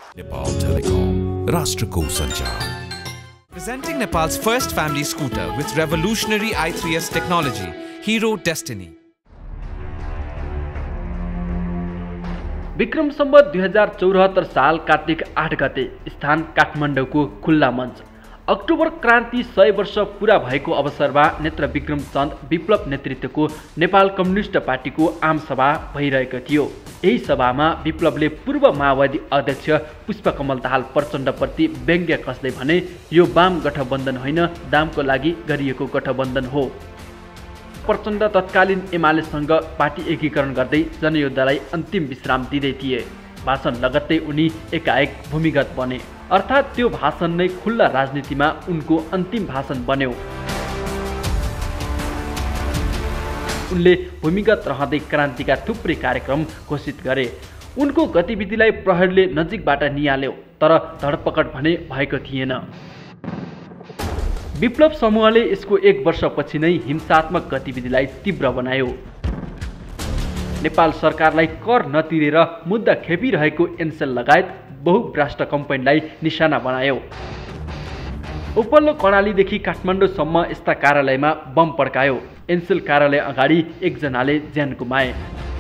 Nepal Telecom, Rashtrako Sanchar. Presenting Nepal's first family scooter with revolutionary i3S technology, Hero Destiny. Vikram Samvat 2074 साल कार्तिक 8 गते स्थान काठमाडौँको खुल्ला मञ्च। अक्टोबर क्रान्ति 100 वर्ष पूरा भएको अवसरमा नेत्र विक्रम चन्द विप्लव नेतृत्वको नेपाल कम्युनिस्ट पार्टीको आमसभा भइरहेको थियो। यही सभामा विप्लवले पूर्व माओवादी अध्यक्ष पुष्पकमल दाहाल प्रचण्डप्रति व्यङ्ग्य कसले भने, यो वाम गठबन्धन होइन, दामको लागि गरिएको गठबन्धन हो। प्रचण्ड तत्कालीन एमालेसँग पार्टी एकीकरण गर्दै जनयुद्धलाई अन्तिम विश्राम दिँदै थिए। भाषण लगत्तै उनी एकाएक भूमिगत बने, अर्थात् त्यो भाषण नै खुल्ला राजनीतिमा उनको अन्तिम भाषण बन्यो। उनले भूमिगत रहँदै क्रान्तिका थुप्रै कार्यक्रम घोषित गरे। उनको गतिविधिलाई प्रहरीले नजिकबाट निहाल्यो, तर धरपकड भने भएको थिएन। विप्लव समूहले यसको 1 वर्षपछि नै हिंसात्मक गतिविधिलाई तीव्र बनायो। नेपाल सरकारलाई कर नतिरेर मुद्दा खेपिरहेको एनसेल लगायत बहुराष्ट्र कम्पनीलाई निशाना बनायो। उपल्लो कर्णालीदेखि काठमाडौँसम्म यस्ता कार्यालयमा बम पड्कायो। एनसेल कार्यालय अगाडि एकजनाले ज्यान गुमाए।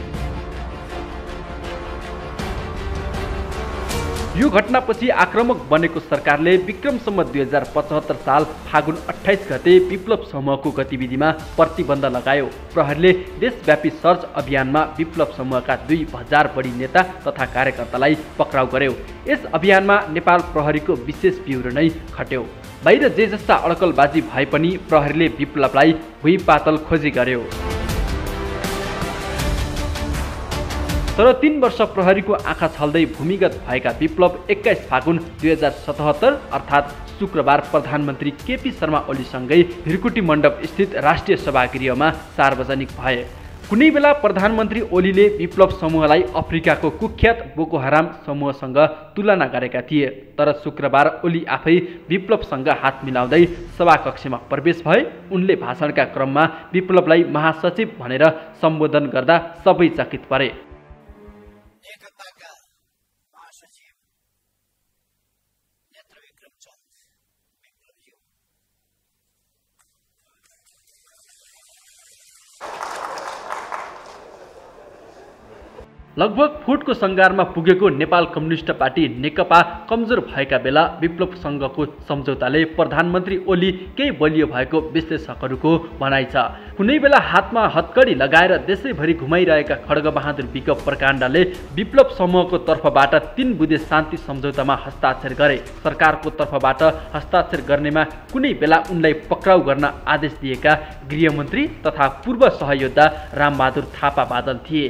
यो घटनापछि आक्रामक बनेको सरकारले विक्रम सम्वत 2075 साल फागुन 28 गते विप्लव समूहको गतिविधिमा प्रतिबन्ध लगायो। प्रहरीले देशव्यापी सर्च अभियानमा विप्लव समूहका 2000 बढी नेता तथा कार्यकर्तालाई पक्राउ गर्यो। यस अभियानमा नेपाल प्रहरीको विशेष ब्युरो नै खट्यो। बाहिर जे जस्ता अड्कलबाजी भए पनि प्रहरीले विप्लवलाई भुइँपातल खोजी गर्यो। तर 3 वर्ष प्रहरीको आँखा छल्दै भूमिगत भएका विप्लव 21 फागुन 2077 अर्थात् शुक्रबार प्रधानमन्त्री केपी शर्मा ओलीसँगै हिरकुटी मण्डप स्थित राष्ट्रिय सभागृहमा सार्वजनिक भए। कुनै बेला प्रधानमन्त्री ओलीले विप्लव समूहलाई अफ्रिकाको कुख्यात बोको हराम समूहसँग तुलना गरेका थिए। तर शुक्रबार ओली आफै विप्लवसँग हात मिलाउँदै सभाकक्षमा प्रवेश भए। उनले भाषणका क्रममा विप्लवलाई महासचिव भनेर सम्बोधन गर्दा सबै चकित परे। एकताका महासचिव नेत्र विक्रम चन्द विप्लवज्यू, लगभग फुटको सङ्घारमा पुगेको नेपाल कम्युनिस्ट पार्टी नेकपा कमजोर भएका बेला विप्लवसँगको सम्झौताले प्रधानमन्त्री ओली केही बलियो भएको विश्लेषकहरूको भनाइ छ। कुनै बेला हातमा हतकडी लगाएर देशैभरि घुमाइरहेका खड्गबहादुर विक प्रकाण्डले विप्लव समूहको तर्फबाट 3 बुँदे शान्ति सम्झौतामा हस्ताक्षर गरे। सरकारको तर्फबाट हस्ताक्षर गर्नेमा कुनै बेला उनलाई पक्राउ गर्न आदेश दिएका गृहमन्त्री तथा पूर्व सहयोद्धा रामबहादुर थापा बादल थिए।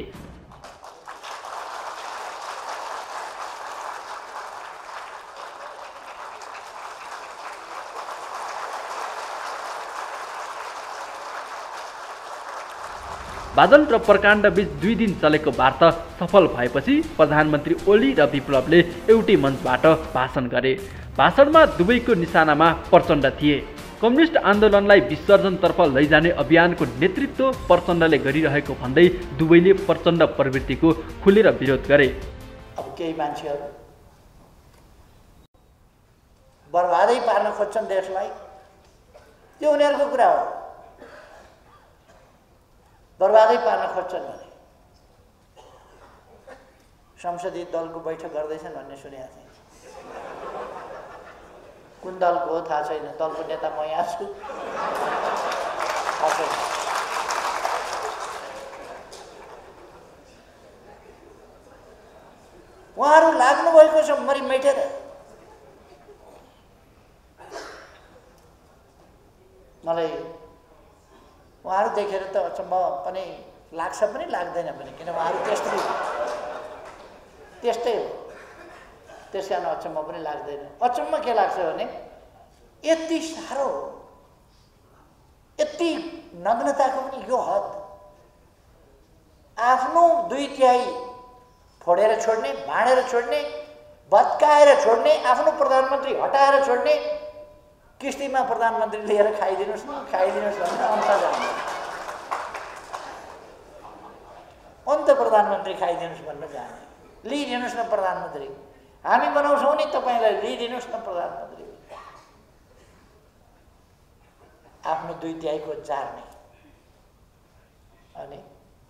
बादल र प्रकाण्डबीच 2 दिन चलेको वार्ता सफल भएपछि प्रधानमन्त्री ओली र विप्लवले एउटै मञ्चबाट भाषण गरे। भाषणमा दुवैको निशानामा प्रचण्ड थिए। कम्युनिस्ट आन्दोलनलाई विसर्जनतर्फ लैजाने अभियानको नेतृत्व प्रचण्डले गरिरहेको भन्दै दुवैले प्रचण्ड प्रवृत्तिको खुलेर विरोध गरे। अब केही मान्छेहरू बर्बादै पार्न खोज्छन् देशलाई, त्यो उनीहरूको कुरा हो। बर्बादै पार्न खोज्छन् भने संसदीय दलको बैठक गर्दैछन् भन्ने सुनेको थिएँ। कुन दलको हो थाहा छैन, दलको नेता म यहाँ छु थाहा छैन। उहाँहरू लाग्नुभएको छ मरि मैठेर। मलाई उहाँहरू देखेर त अचम्म पनि लाग्छ पनि लाग्दैन पनि, किन उहाँहरू त्यस्तै हो। त्यस कारण अचम्म पनि लाग्दैन। अचम्म के लाग्छ भने यति साह्रो, यति नग्नताको पनि यो हद। आफ्नो 2/3 फोडेर छोड्ने, भाँडेर छोड्ने, भत्काएर छोड्ने, आफ्नो प्रधानमन्त्री हटाएर छोड्ने, किस्तीमा प्रधानमन्त्री लिएर खाइदिनुहोस् न, खाइदिनुहोस् भनेर अन्त जान्छ। अन्त प्रधानमन्त्री खाइदिनुहोस् भन्न जाने, लिइदिनुहोस् न प्रधानमन्त्री। हामी बनाउँछौँ नि, तपाईँलाई लिइदिनुहोस् न प्रधानमन्त्री। आफ्नो 2/3 जार्ने अनि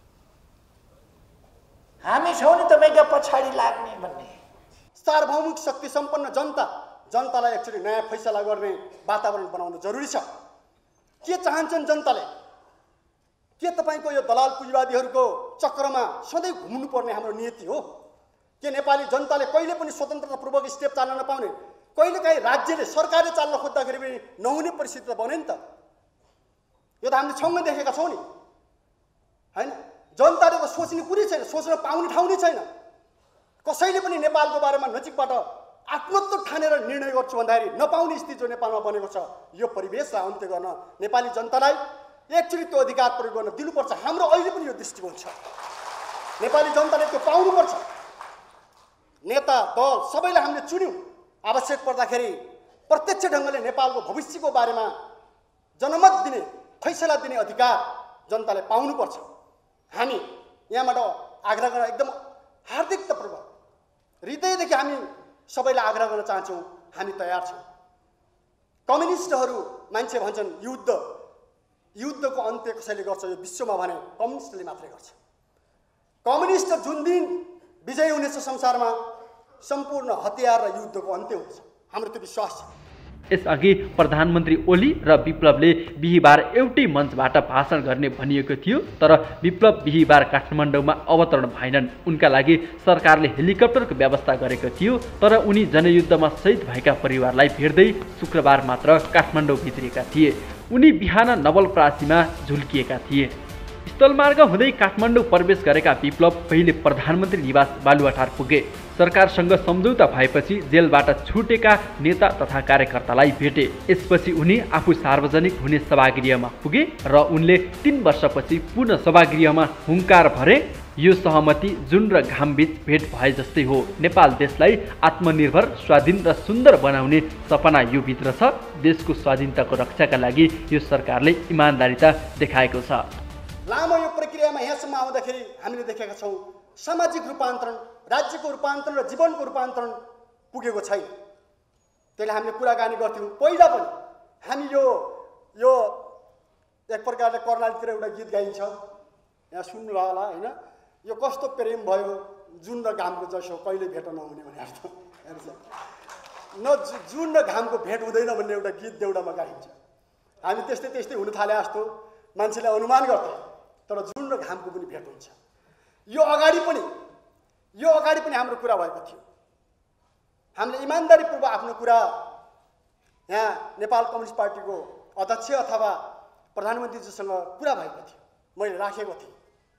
हामी छौँ नि तपाईँका पछाडि लाग्ने भन्ने। सार्वभौमिक शक्ति सम्पन्न जनतालाई एक्चुअली नयाँ फैसला गर्ने वातावरण बनाउनु जरुरी छ। के चाहन्छन् जनताले? के तपाईँको यो दलाल पुँजीवादीहरूको चक्रमा सधैँ घुम्नुपर्ने हाम्रो नियति हो? के नेपाली जनताले कहिले पनि स्वतन्त्रतापूर्वक स्टेप चाल्न नपाउने, कहिलेकाहीँ राज्यले सरकारले चाल्न खोज्दाखेरि पनि नहुने परिस्थिति त बन्यो नि त। यो त हामीले सँगै देखेका छौँ नि, होइन? जनताले त सोच्ने कुरै छैन, सोच्न पाउने ठाउँ नै छैन। कसैले पनि नेपालको बारेमा नजिकबाट आत्मत्व ठानेर निर्णय गर्छु भन्दाखेरि नपाउने स्थिति जो नेपालमा बनेको छ, यो परिवेशलाई अन्त्य गर्न नेपाली जनतालाई एक्चुअली त्यो अधिकार प्रयोग गर्न दिनुपर्छ। हाम्रो अहिले पनि यो दृष्टिकोण छ। नेपाली जनताले त्यो पाउनुपर्छ। नेता दल सबैलाई हामीले चुन्यौँ। आवश्यक पर्दाखेरि प्रत्यक्ष ढङ्गले नेपालको भविष्यको बारेमा जनमत दिने, फैसला दिने अधिकार जनताले पाउनुपर्छ। हामी यहाँबाट आग्रह गर्न एकदम हार्दिकतापूर्वक हृदयदेखि हामी सबैलाई आग्रह गर्न चाहन्छौँ, हामी तयार छौँ। कम्युनिस्टहरू मान्छे भन्छन् युद्धको अन्त्य कसैले गर्छ, यो विश्वमा भने कम्युनिस्टले मात्रै गर्छ। कम्युनिस्ट जुन दिन विजय हुनेछ संसारमा, सम्पूर्ण हतियार र युद्धको अन्त्य हुन्छ, हाम्रो त्यो विश्वास छ। यसअघि प्रधानमन्त्री ओली र विप्लवले बिहीबार एउटै मञ्चबाट भाषण गर्ने भनिएको थियो, तर विप्लव बिहीबार काठमाडौँमा अवतरण भएनन्। उनका लागि सरकारले हेलिकप्टरको व्यवस्था गरेको थियो, तर उनी जनयुद्धमा शहीद भएका परिवारलाई भेट्दै शुक्रबार मात्र काठमाडौँ भित्रिएका थिए। उनी बिहान नवलपरासीमा झुल्किएका थिए। स्थलमार्ग हुँदै काठमाडौँ प्रवेश गरेका विप्लव पहिले प्रधानमन्त्री निवास बालुवाटार पुगे। सरकारसँग सम्झौता भएपछि जेलबाट छुटेका नेता तथा कार्यकर्तालाई भेटे। यसपछि उनी आफू सार्वजनिक हुने सभागृहमा पुगे र उनले 3 वर्षपछि पुनः सभागृहमा हुङ्कार भरे। यो सहमति जुन र घामबीच भेट भए जस्तै हो। नेपाल देशलाई आत्मनिर्भर, स्वाधीन र सुन्दर बनाउने सपना यो भित्र छ। देशको स्वाधीनताको रक्षाका लागि यो सरकारले इमान्दारिता देखाएको छ। लामो यो प्रक्रियामा यहाँसम्म आउँदाखेरि हामीले देखेका छौँ सामाजिक रूपान्तरण, राज्यको रूपान्तरण र जीवनको रूपान्तरण पुगेको छैन। त्यसले हामीले कुराकानी गर्थ्यौँ पहिला पनि। हामी यो एक प्रकारले कर्णालीतिर एउटा गीत गाइन्छ, यहाँ सुन्नु होला होइन? यो कस्तो प्रेम भयो जुन र घामको जसो कहिले भेट नहुने भने अर्थ न, जुन र घामको भेट हुँदैन भन्ने एउटा गीत देउडामा गाइन्छ। हामी त्यस्तै हुन थाले जस्तो मान्छेले अनुमान गर्थे, तर जुन र घामको पनि भेट हुन्छ। यो अगाडि पनि हाम्रो कुरा भएको थियो। हामीले इमान्दारीपूर्वक आफ्नो कुरा यहाँ नेपाल कम्युनिस्ट पार्टीको अध्यक्ष अथवा प्रधानमन्त्रीजीसँग कुरा भएको थियो, मैले राखेको थिएँ।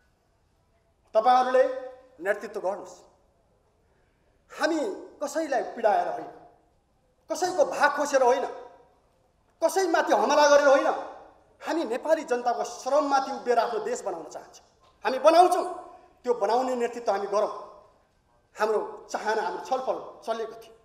तपाईहरूले नेतृत्व गर्नुहोस्। हामी कसैलाई पीडाएर होइन, कसैको भाग खोसेर होइन, कसैमाथि हमला गरेर होइन। हामी नेपाली जनताको श्रममाथि उभिएर आफ्नो देश बनाउन चाहन्छौँ। हामी बनाउँछौँ, त्यो बनाउने नेतृत्व हामी गरौँ। हाम्रो चाहना, हाम्रो छलफल चलेको थियो।